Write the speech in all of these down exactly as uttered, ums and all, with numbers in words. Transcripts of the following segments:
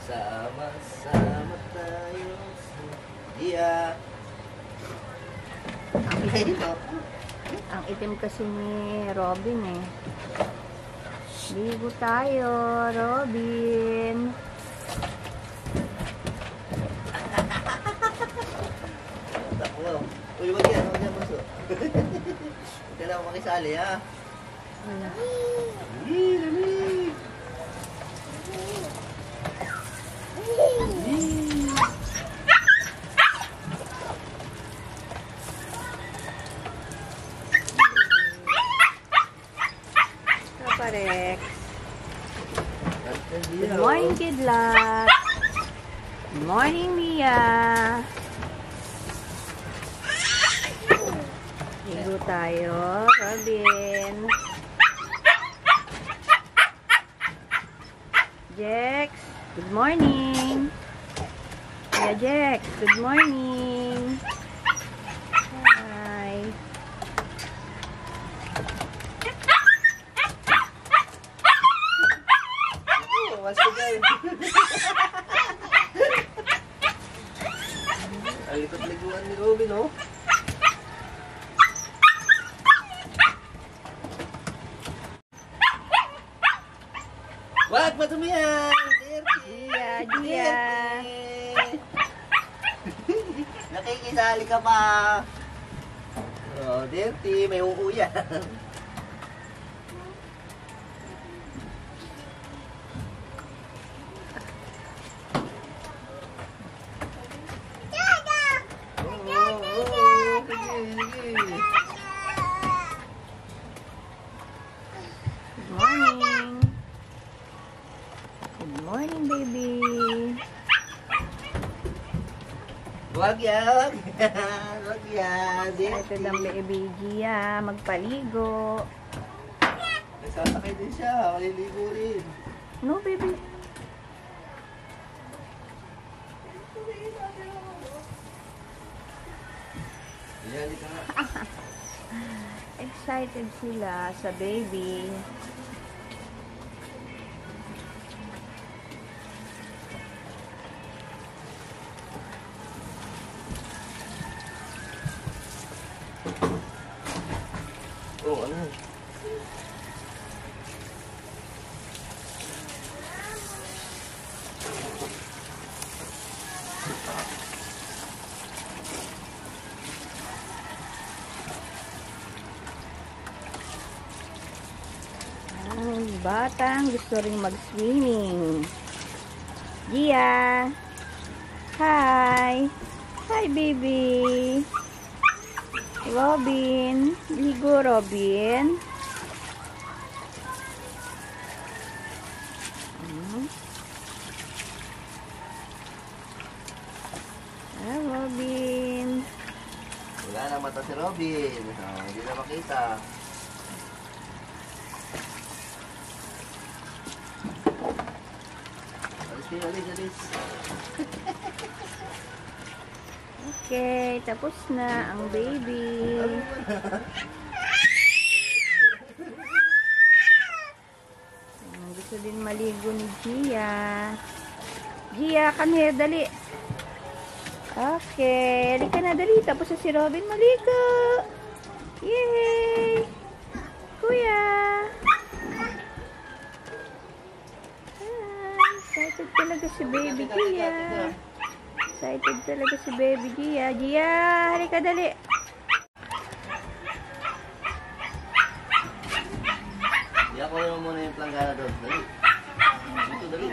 Sama-sama tayo sa dia. Ang itim, ang itim kasi ni Robin eh. Ligo tayo, Robin. Takbo. Uy, wag yan. Wag yan, maso. Huwag ka lang makisali, ha? Wala. Dali, dali. Rex. Good morning, kidlat. Good morning, Mia. Ligo tayo, Robin. Jex, good morning. Kuya Jex, good morning. Hi. Mas ko guys. Ang likot-liguan ni Robin, oh. Wag matumihan! Dia, dia. Nakikisali ka pa. Oh, dirty. May uuyan. Morning, baby. Wag yan. Wag yan. Ito lang, baby Gia. Magpaligo. Nagsasakay din siya. Maliligo rin. No, baby. Ayan, di ka nga. Excited sila sa baby. Oh, ano? Ang batang gusto rin mag-swimming. Gia. Hi. Hi, baby. Robin. Ligo, Robin. Hmm. Ah, Robin. Wala na mata si Robin. Oh, hindi na makita. Alis kayo, alis, alis. Okay, tapos na ang baby. Gusto din maligo ni Gia. Gia, come here, dali. Okay, halika na, dali. Tapos na si Robin maligo. Yay! Kuya! Ah, excited talaga si baby Gia. Excited talaga si baby Gia. Gia, halika dali. Iyak ko naman muna yung planggana doon. Dali. Dito, dali.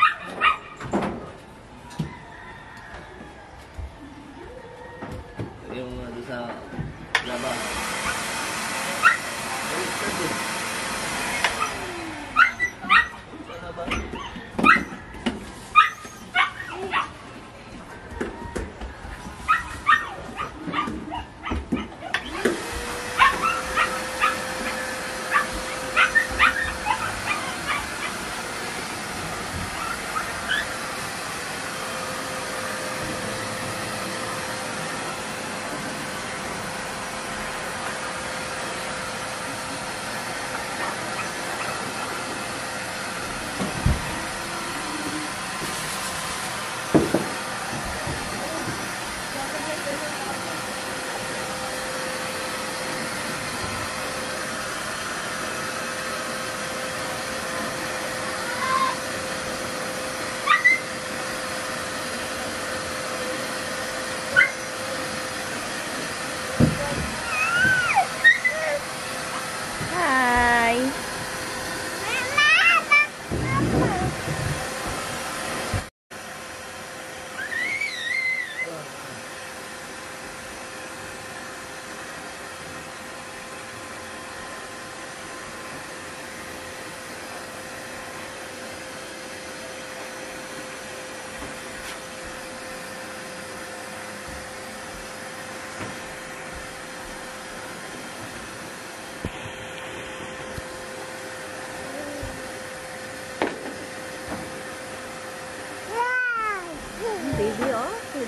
Yung uh, doon sa labas. Dali, dali. Sa labas.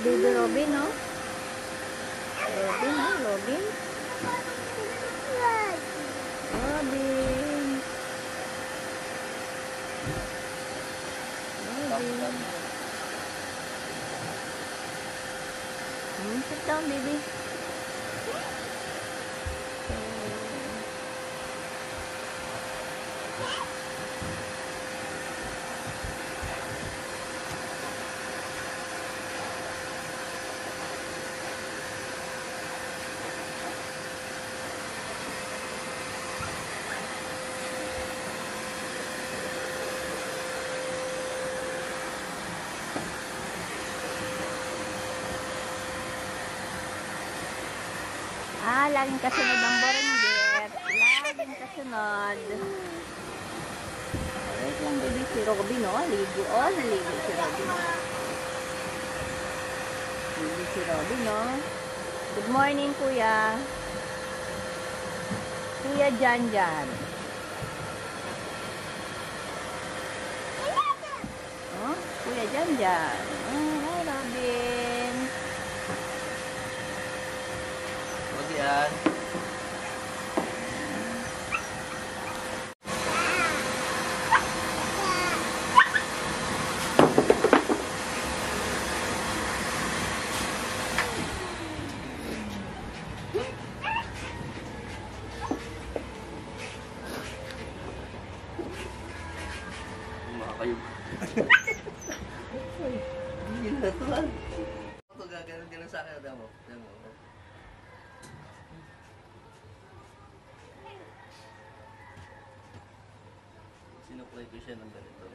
baby Robin, no? Robin, no? Robin. Robin. Robin. Hmm, sit down, baby. Ah, laging kasunod ng Borenger. Laging kasunod. Wait lang, baby. Si Robin, oh. Ligo, oh. Naligo si Robin. Ligo si Robin, oh. Good morning, kuya. Kuya Jan Jan. Oh, kuya Jan Jan. Oh, hi, Robin. Huwag yan. Makakayo. Hindi na ito lang. Ito gaganon ka lang sa akin. Damo. Damo. Sinuklay ko siya ng ganito.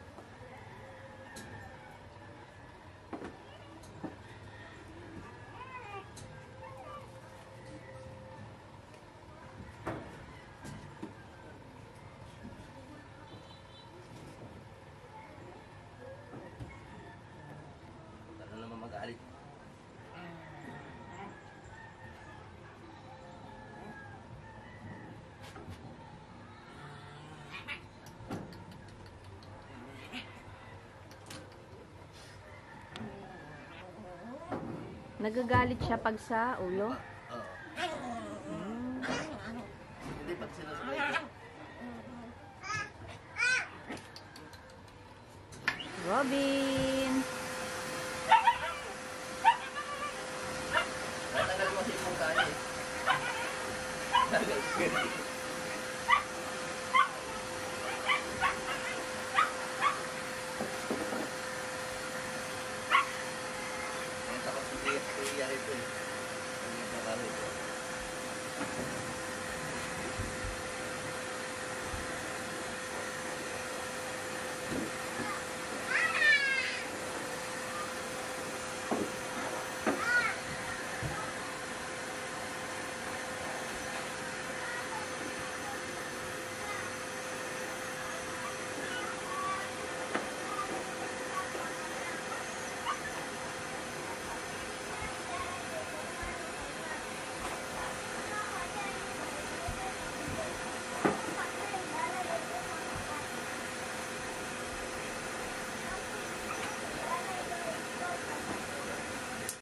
Ano naman mag-aalit? Nagagalit siya pag sa ulo. Oo. Hindi pag sinasabay ko. Robin. Natagal mo si Ipong tayo eh. Tagal ko eh. Ang takot si Kuya Kuya ito eh. Ang nagkakalo ito. Thank you.